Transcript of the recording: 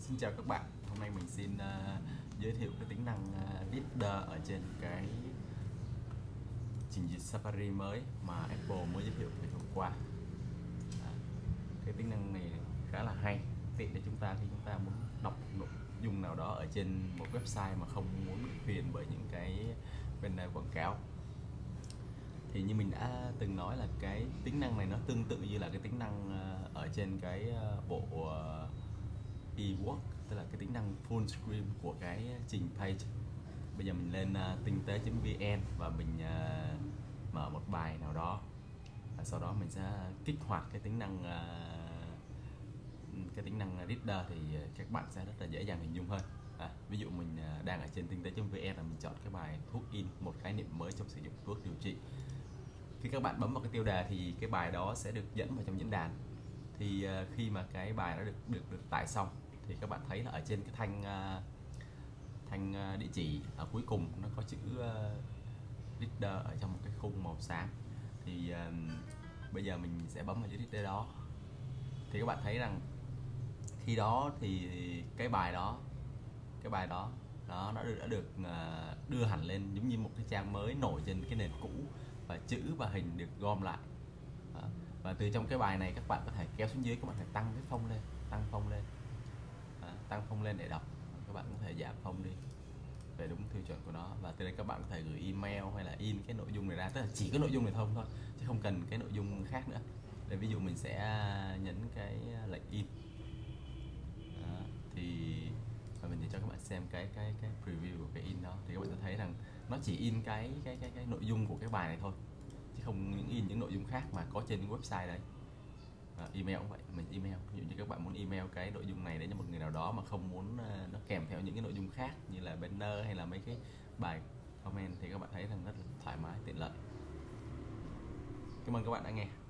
Xin chào các bạn, hôm nay mình xin giới thiệu cái tính năng Reader ở trên cái trình duyệt Safari mới mà Apple mới giới thiệu ngày hôm qua. Cái tính năng này khá là hay, tiện để chúng ta khi chúng ta muốn đọc nội dung nào đó ở trên một website mà không muốn bị phiền bởi những cái banner quảng cáo. Thì như mình đã từng nói là cái tính năng này nó tương tự như là cái tính năng ở trên cái bộ eWork, tức là cái tính năng full screen của cái trình page. Bây giờ mình lên tinh tế.vn và mình mở một bài nào đó, và sau đó mình sẽ kích hoạt cái tính năng reader, thì các bạn sẽ rất là dễ dàng hình dung hơn. Ví dụ mình đang ở trên tinh tế.vn là mình chọn cái bài thuốc in, một khái niệm mới trong sử dụng thuốc điều trị. Khi các bạn bấm vào cái tiêu đề thì cái bài đó sẽ được dẫn vào trong diễn đàn. Thì khi mà cái bài đó được tải xong thì các bạn thấy là ở trên cái thanh địa chỉ ở cuối cùng nó có chữ reader ở trong một cái khung màu xám. Thì bây giờ mình sẽ bấm vào chữ reader đó, thì các bạn thấy rằng khi đó thì cái bài đó nó đã được đưa hẳn lên giống như một cái trang mới nổi trên cái nền cũ, và chữ và hình được gom lại. Và từ trong cái bài này các bạn có thể kéo xuống dưới, các bạn phải tăng cái phông lên, tăng phông lên để đọc. Các bạn có thể giảm phông đi về đúng tiêu chuẩn của nó, và từ đây các bạn có thể gửi email hay là in cái nội dung này ra, tức là chỉ có nội dung này thôi, chứ không cần cái nội dung khác nữa. Để ví dụ mình sẽ nhấn cái lệnh in. Thì và mình sẽ cho các bạn xem cái preview của cái in đó, thì các bạn sẽ thấy rằng nó chỉ in cái nội dung của cái bài này thôi, chứ không in những nội dung khác mà có trên website đấy. Email cũng vậy, mình email, ví dụ như các bạn muốn email cái nội dung này đến cho một người nào đó mà không muốn nó kèm theo những cái nội dung khác như là banner hay là mấy cái bài comment, thì các bạn thấy rằng rất là thoải mái, tiện lợi. Cảm ơn các bạn đã nghe.